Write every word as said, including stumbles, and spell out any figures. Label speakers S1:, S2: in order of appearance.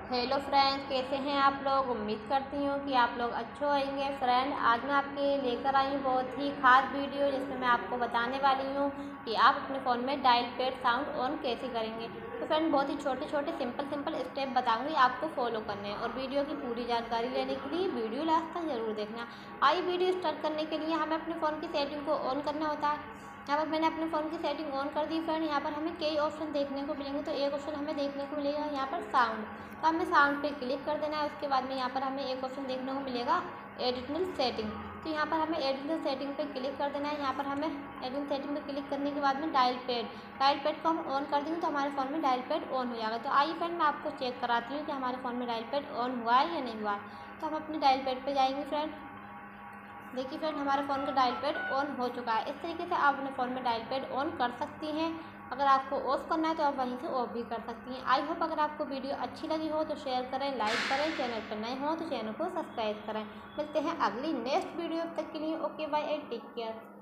S1: Hello friends, कैसे हैं आप लोग। उम्मीद करती हूँ कि आप लोग अच्छे होंगे। फ्रेंड, आज मैं आपके लेकर आई हूँ बहुत ही खास वीडियो, जिसमें मैं आपको बताने वाली हूँ कि आप अपने फ़ोन में डायल पैड साउंड ऑन कैसे करेंगे। तो फ्रेंड, बहुत ही छोटे छोटे सिंपल सिंपल स्टेप बताऊंगी, आपको फॉलो करने हैं। और वीडियो की पूरी जानकारी लेने के लिए वीडियो लास्ट तक जरूर देखना। आइए वीडियो स्टार्ट करने के लिए हमें अपने फ़ोन की सेटिंग को ऑन करना होता है। यहाँ पर मैंने अपने फ़ोन की सेटिंग ऑन कर दी। फ्रेंड, यहाँ पर हमें कई ऑप्शन देखने को मिलेंगे। तो एक ऑप्शन हमें देखने को मिलेगा यहाँ पर साउंड, तो हमें साउंड पे क्लिक कर देना है। उसके बाद में यहाँ पर हमें एक ऑप्शन देखने को मिलेगा एडिशनल सेटिंग, तो यहाँ पर हमें एडिशनल सेटिंग पे क्लिक कर देना है। यहाँ पर हमें एडिशनल सेटिंग पे क्लिक करने के बाद में डायल पैड डायल पैड को हम ऑन कर देंगे, तो हमारे फ़ोन में डायल पैड ऑन हो जाएगा। तो आइए फ्रेंड, मैं आपको चेक कराती हूँ कि हमारे फ़ोन में डायल पैड ऑन हुआ है या नहीं हुआ है। तो हम अपने डायल पैड पर जाएंगे। फ्रेंड, देखिए फ्रेंड, हमारे फ़ोन का डायल पैड ऑन हो चुका है। इस तरीके से आप अपने फ़ोन में डायल पैड ऑन कर सकती हैं। अगर आपको ऑफ करना है तो आप वहीं से ऑफ भी कर सकती हैं। आई होप अगर आपको वीडियो अच्छी लगी हो तो शेयर करें, लाइक करें। चैनल पर नए हो तो चैनल को सब्सक्राइब करें। मिलते हैं अगली नेक्स्ट वीडियो, तक के लिए okay bye and take care.